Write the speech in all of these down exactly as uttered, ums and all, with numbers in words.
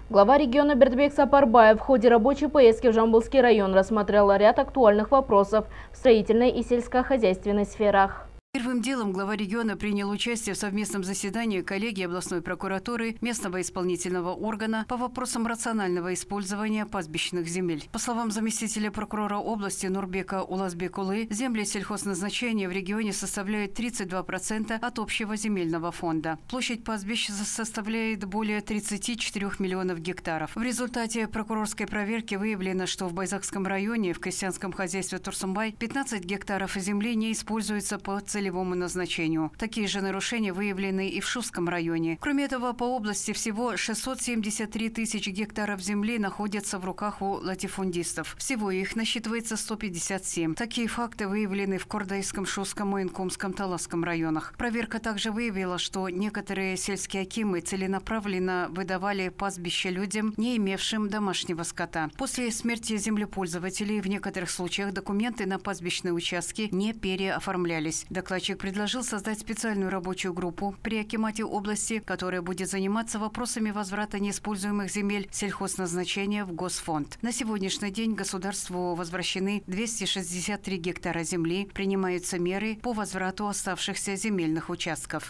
Глава региона Бердибек Сапарбаев в ходе рабочей поездки в Жамбылский район рассмотрел ряд актуальных вопросов в строительной и сельскохозяйственной сферах. Первым делом глава региона принял участие в совместном заседании коллегии областной прокуратуры, местного исполнительного органа по вопросам рационального использования пастбищных земель. По словам заместителя прокурора области Нурбека Улазбекулы, земли сельхозназначения в регионе составляют тридцать два процента от общего земельного фонда. Площадь пастбищ составляет более тридцати четырёх миллионов гектаров. В результате прокурорской проверки выявлено, что в Байзакском районе в крестьянском хозяйстве Турсумбай пятнадцать гектаров земли не используются по целевому назначению. Такие же нарушения выявлены и в Шуском районе. Кроме этого, по области всего шестьсот семьдесят три тысячи гектаров земли находятся в руках у латифундистов. Всего их насчитывается сто пятьдесят семь. Такие факты выявлены в Кордайском, Шуском, Инкумском, Таласском районах. Проверка также выявила, что некоторые сельские акимы целенаправленно выдавали пастбища людям, не имевшим домашнего скота. После смерти землепользователей в некоторых случаях документы на пастбищные участки не переоформлялись. Докладчик предложил создать специальную рабочую группу при акимате области, которая будет заниматься вопросами возврата неиспользуемых земель сельхозназначения в Госфонд. На сегодняшний день государству возвращены двести шестьдесят три гектара земли, принимаются меры по возврату оставшихся земельных участков.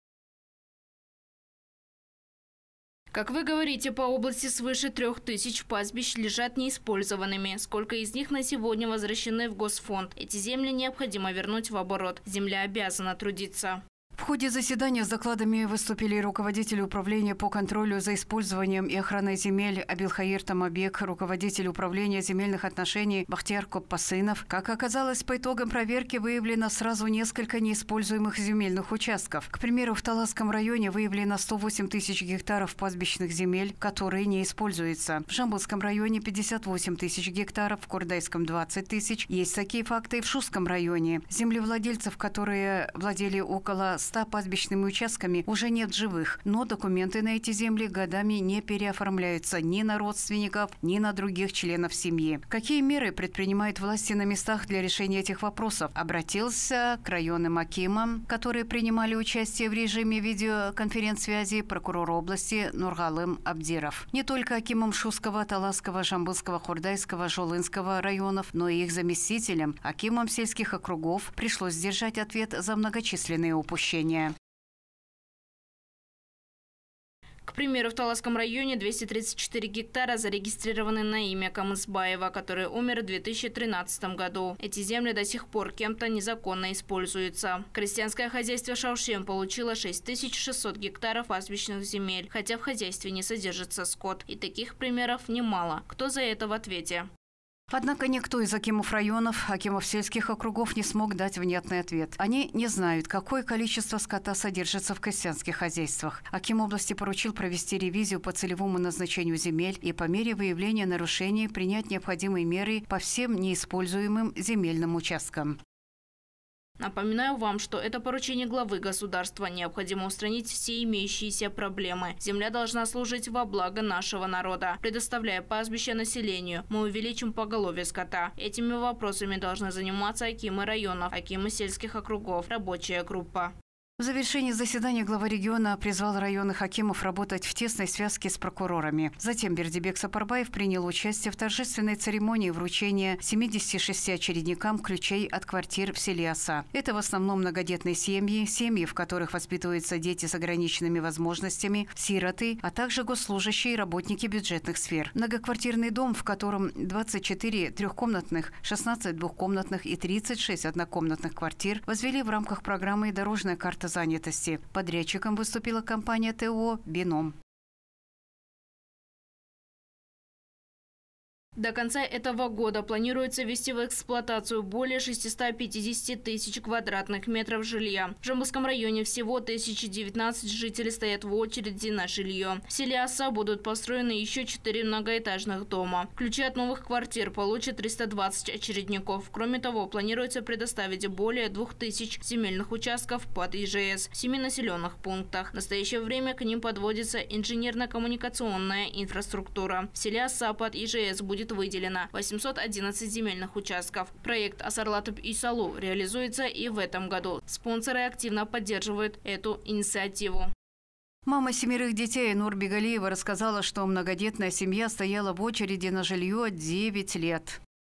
Как вы говорите, по области свыше трех тысяч пастбищ лежат неиспользованными. Сколько из них на сегодня возвращены в Госфонд? Эти земли необходимо вернуть в оборот. Земля обязана трудиться. В ходе заседания с докладами выступили руководитель управления по контролю за использованием и охраной земель Абилхаир Тамабек, руководитель управления земельных отношений Бахтияр Коппасынов. Как оказалось, по итогам проверки выявлено сразу несколько неиспользуемых земельных участков. К примеру, в Таласском районе выявлено сто восемь тысяч гектаров пастбищных земель, которые не используются. В Жамбылском районе пятьдесят восемь тысяч гектаров, в Кордайском двадцать тысяч. Есть такие факты и в Шуском районе. Землевладельцев, которые владели около ста пастбищными участками, уже нет живых, но документы на эти земли годами не переоформляются ни на родственников, ни на других членов семьи. Какие меры предпринимают власти на местах для решения этих вопросов? Обратился к районным акимам, которые принимали участие в режиме видеоконференц-связи, прокурор области Нургалым Абдиров. Не только акимам Шуского, Таласского, Жамбылского, Хордайского, Жолынского районов, но и их заместителям, акимам сельских округов, пришлось сдержать ответ за многочисленные упущения. К примеру, в Таласском районе двести тридцать четыре гектара зарегистрированы на имя Камысбаева, который умер в две тысячи тринадцатом году. Эти земли до сих пор кем-то незаконно используются. Крестьянское хозяйство Шаушем получило шесть тысяч шестьсот гектаров пастбищных земель, хотя в хозяйстве не содержится скот. И таких примеров немало. Кто за это в ответе? Однако никто из акимов районов, акимов сельских округов не смог дать внятный ответ. Они не знают, какое количество скота содержится в крестьянских хозяйствах. Аким области поручил провести ревизию по целевому назначению земель и по мере выявления нарушений принять необходимые меры по всем неиспользуемым земельным участкам. Напоминаю вам, что это поручение главы государства. Необходимо устранить все имеющиеся проблемы. Земля должна служить во благо нашего народа. Предоставляя пастбища населению, мы увеличим поголовье скота. Этими вопросами должны заниматься акимы районов, акимы сельских округов, рабочая группа. В завершении заседания глава региона призвал районных акимов работать в тесной связке с прокурорами. Затем Бердибек Сапарбаев принял участие в торжественной церемонии вручения семидесяти шести очередникам ключей от квартир в селе Оса. Это в основном многодетные семьи, семьи, в которых воспитываются дети с ограниченными возможностями, сироты, а также госслужащие и работники бюджетных сфер. Многоквартирный дом, в котором двадцать четыре трехкомнатных, шестнадцать двухкомнатных и тридцать шесть однокомнатных квартир, возвели в рамках программы «Дорожная карта занятости». Подрядчиком выступила компания ТО «Бином». До конца этого года планируется ввести в эксплуатацию более шестисот пятидесяти тысяч квадратных метров жилья. В Жамбылском районе всего тысяча девятнадцать жителей стоят в очереди на жилье. В селе Оса будут построены еще четыре многоэтажных дома. Ключи от новых квартир получат триста двадцать очередников. Кроме того, планируется предоставить более двух тысяч земельных участков под И Ж С в семи населенных пунктах. В настоящее время к ним подводится инженерно-коммуникационная инфраструктура. В селе Оса под И Ж С будет выделено восемьсот одиннадцать земельных участков. Проект Асарлатып и Салу реализуется и в этом году. Спонсоры активно поддерживают эту инициативу. Мама семерых детей Нур Бегалиева рассказала, что многодетная семья стояла в очереди на жилье девять лет.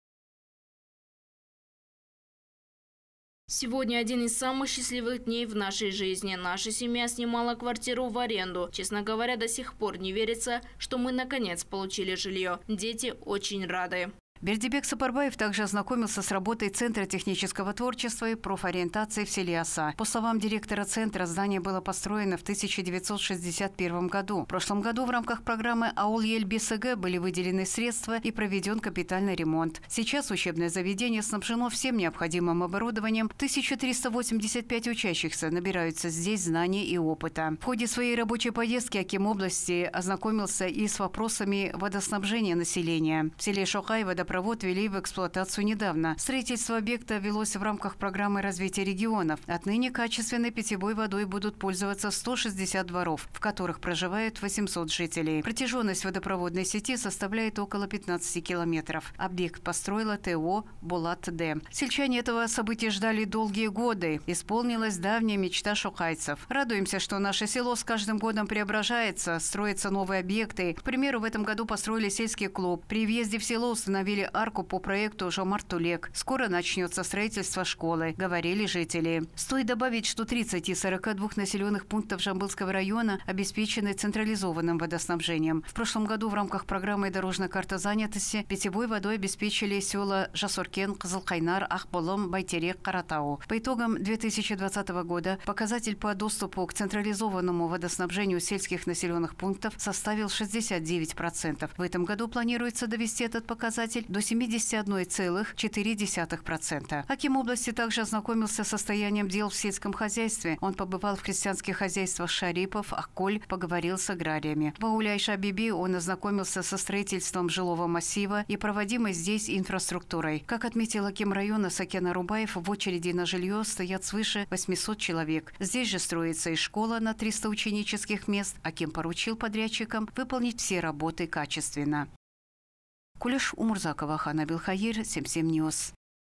Сегодня один из самых счастливых дней в нашей жизни. Наша семья снимала квартиру в аренду. Честно говоря, до сих пор не верится, что мы наконец получили жилье. Дети очень рады. Бердибек Сапарбаев также ознакомился с работой Центра технического творчества и профориентации в селе Оса. По словам директора центра, здание было построено в тысяча девятьсот шестьдесят первом году. В прошлом году в рамках программы Ауыл ел БСГ были выделены средства и проведен капитальный ремонт. Сейчас учебное заведение снабжено всем необходимым оборудованием. тысяча триста восемьдесят пять учащихся набираются здесь знаний и опыта. В ходе своей рабочей поездки Аким области ознакомился и с вопросами водоснабжения населения. В селе Шохай водопровод Водопровод ввели в эксплуатацию недавно. Строительство объекта велось в рамках программы развития регионов. Отныне качественной питьевой водой будут пользоваться сто шестьдесят дворов, в которых проживают восемьсот жителей. Протяженность водопроводной сети составляет около пятнадцати километров. Объект построила ТО «Булат-Д». Сельчане этого события ждали долгие годы. Исполнилась давняя мечта шохайцев. Радуемся, что наше село с каждым годом преображается, строятся новые объекты. К примеру, в этом году построили сельский клуб. При въезде в село установили арку по проекту «Жомарт-Тулек». Скоро начнется строительство школы, говорили жители. Стоит добавить, что тридцать из сорока двух населенных пунктов Жамбылского района обеспечены централизованным водоснабжением. В прошлом году в рамках программы «Дорожная карта занятости» питьевой водой обеспечили села Жасуркен, Кызылкайнар, Ахболом, Байтерек, Каратау. По итогам две тысячи двадцатого года показатель по доступу к централизованному водоснабжению сельских населенных пунктов составил шестьдесят девять процентов. В этом году планируется довести этот показатель до семидесяти одной целых четырёх десятых процента. Аким области также ознакомился с состоянием дел в сельском хозяйстве. Он побывал в крестьянских хозяйствах Шарипов, Акколь, поговорил с аграриями. В ауле Айша-Биби он ознакомился со строительством жилого массива и проводимой здесь инфраструктурой. Как отметил аким района Сакен Арубаев, в очереди на жилье стоят свыше восьмисот человек. Здесь же строится и школа на триста ученических мест. Аким поручил подрядчикам выполнить все работы качественно. Кулеш Умурзакова, Хана Билхаир, семь семь Ньюс.